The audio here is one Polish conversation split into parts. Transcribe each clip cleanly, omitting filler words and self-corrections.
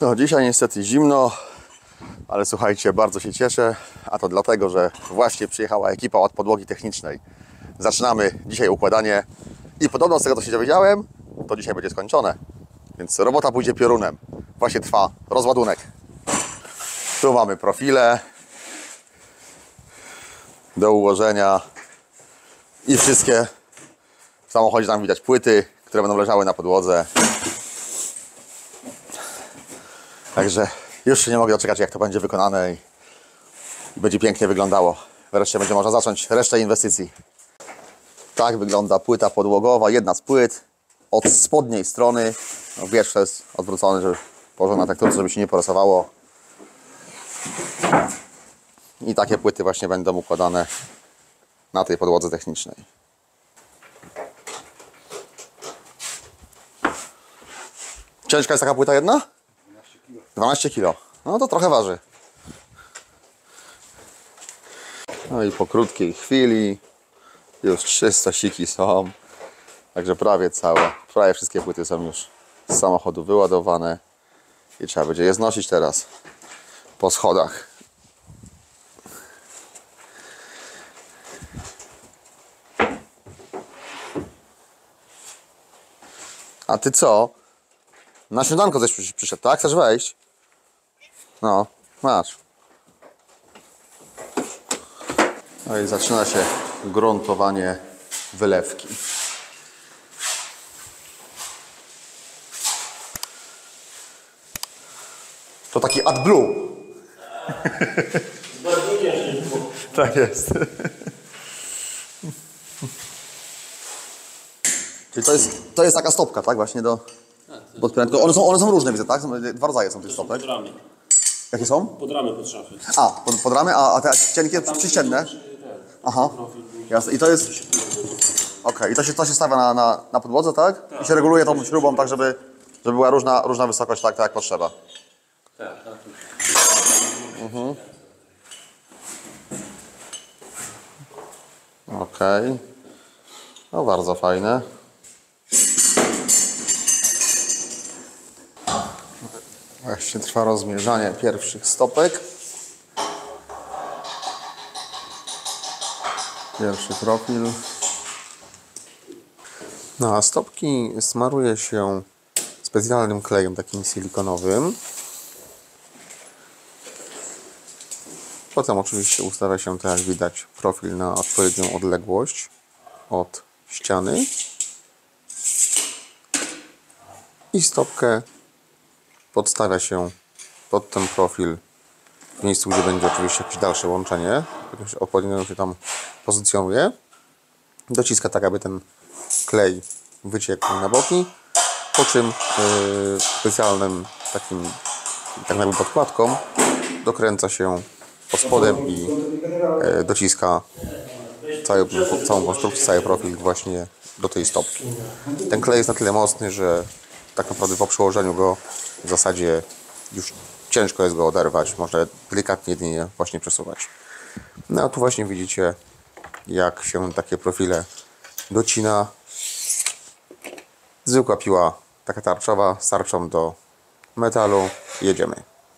No, dzisiaj niestety zimno, ale słuchajcie, bardzo się cieszę, a to dlatego, że właśnie przyjechała ekipa od podłogi technicznej. Zaczynamy dzisiaj układanie i podobno z tego, co się dowiedziałem, to dzisiaj będzie skończone, więc robota pójdzie piorunem. Właśnie trwa rozładunek. Tu mamy profile do ułożenia i wszystkie w samochodzie tam widać płyty, które będą leżały na podłodze. Także już się nie mogę doczekać, jak to będzie wykonane i będzie pięknie wyglądało. Wreszcie będzie można zacząć resztę inwestycji. Tak wygląda płyta podłogowa, jedna z płyt od spodniej strony. No, wierzch to jest odwrócony, żeby położony na tekturce, żeby się nie porysowało. I takie płyty właśnie będą układane na tej podłodze technicznej. Ciężka jest taka płyta jedna? 12 kg. No to trochę waży. No i po krótkiej chwili już 300 siki są. Także prawie wszystkie płyty są już z samochodu wyładowane. I trzeba będzie je znosić teraz po schodach. A ty co? Na śniadanko coś przyszedł, tak? Chcesz wejść? No, masz. No i zaczyna się gruntowanie wylewki. To taki AdBlue. Tak jest. Czyli to jest taka stopka, tak? Właśnie do podprętu. One są różne, widzę, tak? Dwa rodzaje są tych stopek. Pod ramy. Jakie są? Pod ramy, pod szafy. A, pod ramy, a te cienkie przyścienne? Aha, jasne. I to jest... Okej, i to się stawia na podłodze, tak? I się reguluje tą śrubą tak, żeby była różna wysokość, tak jak potrzeba. Tak. Okej. No bardzo fajne. Właśnie trwa rozmierzanie pierwszych stopek. Pierwszy profil. No a stopki smaruje się specjalnym klejem takim silikonowym. Potem oczywiście ustawia się, tak jak widać, profil na odpowiednią odległość od ściany. I stopkę podstawia się pod ten profil w miejscu, gdzie będzie oczywiście jakieś dalsze łączenie. Odpowiednio się tam pozycjonuje. Dociska tak, aby ten klej wyciekł na boki. Po czym specjalnym takim, tak jakby podkładką dokręca się pod spodem i dociska całą konstrukcję, cały profil właśnie do tej stopki. Ten klej jest na tyle mocny, że tak naprawdę po przełożeniu go w zasadzie już ciężko jest go oderwać. Można delikatnie jedynie właśnie przesuwać. No a tu właśnie widzicie, jak się takie profile docina. Zwykła piła, taka tarczowa, z tarczą do metalu. Jedziemy.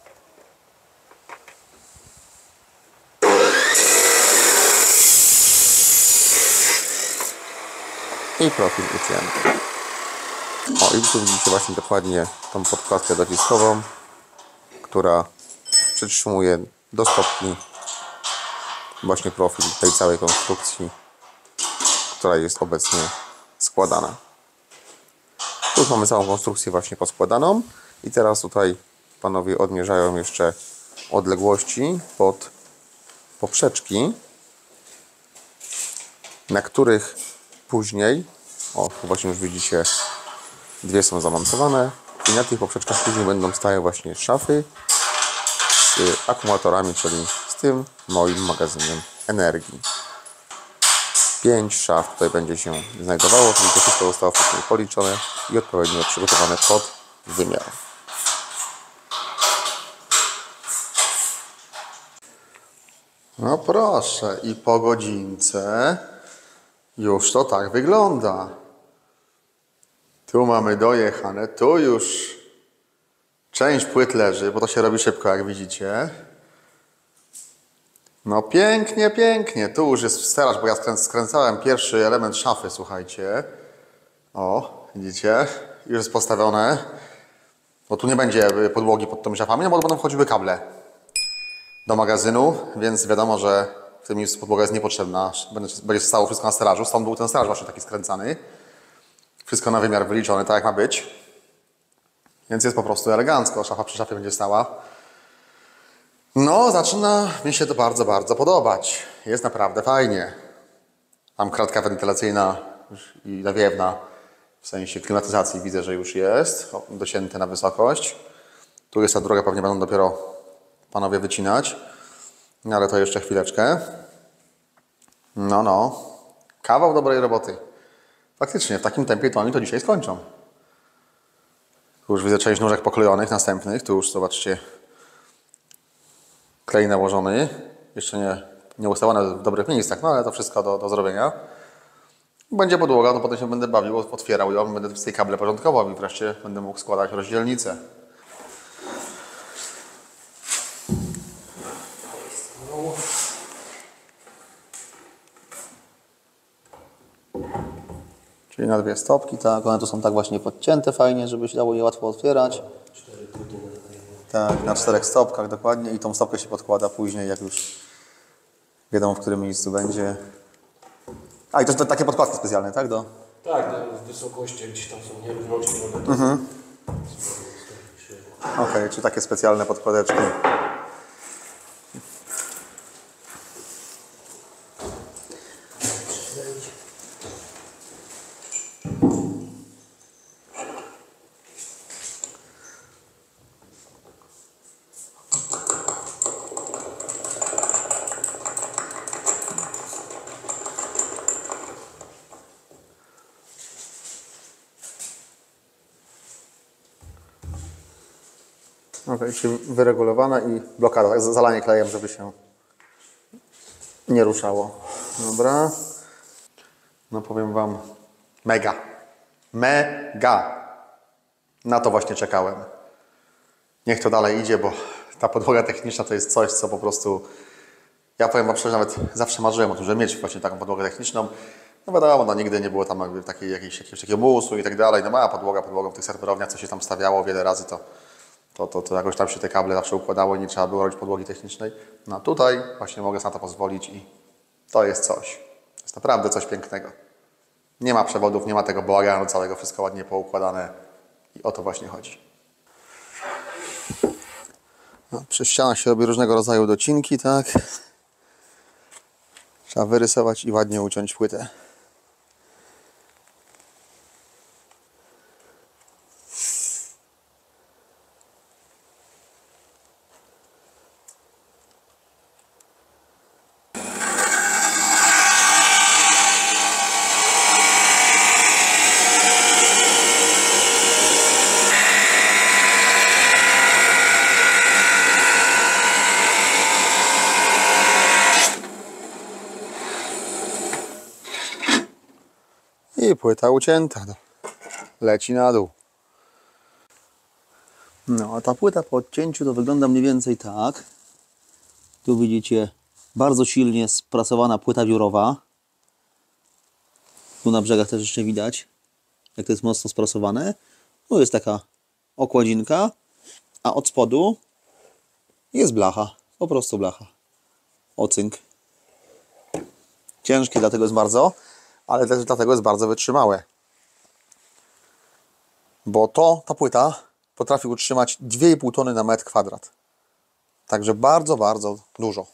I profil ucięty. O, i tu widzicie właśnie dokładnie tą podkładkę dociskową, która przytrzymuje do stopni właśnie profil tej całej konstrukcji, która jest obecnie składana. Tu już mamy całą konstrukcję właśnie poskładaną i teraz tutaj panowie odmierzają jeszcze odległości pod poprzeczki, na których później, o tu właśnie już widzicie, dwie są zamontowane i na tych poprzeczkach później będą stały właśnie szafy z akumulatorami, czyli z tym moim magazynem energii. 5 szaf tutaj będzie się znajdowało, czyli to wszystko zostało wcześniej policzone i odpowiednio przygotowane pod wymiar. No proszę, i po godzince już to tak wygląda. Tu mamy dojechane, tu już Część płyt leży, bo to się robi szybko, jak widzicie. No pięknie, pięknie. Tu już jest stelaż, bo ja skręcałem pierwszy element szafy, słuchajcie. O, widzicie? Już jest postawione. Bo tu nie będzie podłogi pod tą szafami, no bo będą wchodziły kable do magazynu, więc wiadomo, że w tym miejscu podłoga jest niepotrzebna. Będzie stało wszystko na stelażu. Stąd był ten stelaż właśnie taki skręcany. Wszystko na wymiar wyliczone, tak jak ma być. Więc jest po prostu elegancko. Szafa przy szafie będzie stała. No, zaczyna mi się to bardzo, bardzo podobać. Jest naprawdę fajnie. Mam kratka wentylacyjna i nawiewna, w sensie klimatyzacji widzę, że już jest docięte na wysokość. Tu jest ta droga, pewnie będą dopiero panowie wycinać. No, ale to jeszcze chwileczkę. No. Kawał dobrej roboty. Faktycznie, w takim tempie to oni to dzisiaj skończą. Tu już widzę część nóżek poklejonych, następnych. Tu już zobaczcie. Klej nałożony. Jeszcze nie ustawione w dobrych miejscach, no ale to wszystko do zrobienia. Będzie podłoga, to potem się będę bawił, otwierał ją, będę z tej kable porządkował i wreszcie będę mógł składać rozdzielnicę. Czyli na dwie stopki, tak, one tu są tak właśnie podcięte fajnie, żeby się dało je łatwo otwierać. Tak, na 4 stopkach dokładnie i tą stopkę się podkłada później, jak już wiadomo, w którym miejscu będzie. A i to takie podkładki specjalne, tak? Tak, w wysokości gdzieś tam są nierówności. Okej, czy takie specjalne podkładeczki. Okej, czyli wyregulowana i blokada, tak? Zalanie klejem, żeby się nie ruszało. Dobra. No powiem Wam, mega. Mega. Na to właśnie czekałem. Niech to dalej idzie, bo ta podłoga techniczna to jest coś, co po prostu... Ja powiem Wam szczerze, nawet zawsze marzyłem o tym, żeby mieć właśnie taką podłogę techniczną. No wiadomo, no nigdy nie było tam jakiegoś takiego musu i tak dalej. No mała podłogą w tych serwerowniach, co się tam stawiało wiele razy, to jakoś tam się te kable zawsze układało i nie trzeba było robić podłogi technicznej. No tutaj właśnie mogę sobie na to pozwolić i to jest coś. To jest naprawdę coś pięknego. Nie ma przewodów, nie ma tego bałaganu całego, wszystko ładnie poukładane i o to właśnie chodzi. No, przy ścianach się robi różnego rodzaju docinki, tak? Trzeba wyrysować i ładnie uciąć płytę. I płyta ucięta. Leci na dół. No, a ta płyta po odcięciu to wygląda mniej więcej tak. Tu widzicie bardzo silnie sprasowana płyta wiórowa. Tu na brzegach też jeszcze widać, jak to jest mocno sprasowane. Tu jest taka okładzinka, a od spodu jest blacha. Po prostu blacha. Ocynk. Ciężkie dlatego jest bardzo, ale też dlatego jest bardzo wytrzymałe. Bo ta płyta potrafi utrzymać 2,5 tony na metr kwadrat. Także bardzo, bardzo dużo.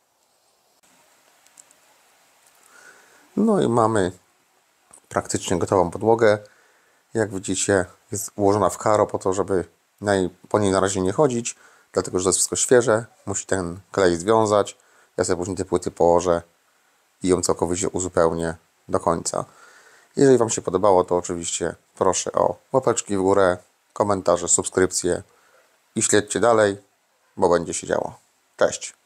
No i mamy praktycznie gotową podłogę. Jak widzicie, jest ułożona w karo po to, żeby po niej na razie nie chodzić, dlatego że to jest wszystko świeże. Musi ten klej związać. Ja sobie później te płyty położę i ją całkowicie uzupełnię do końca. Jeżeli Wam się podobało, to oczywiście proszę o łapeczki w górę, komentarze, subskrypcje i śledźcie dalej, bo będzie się działo. Cześć!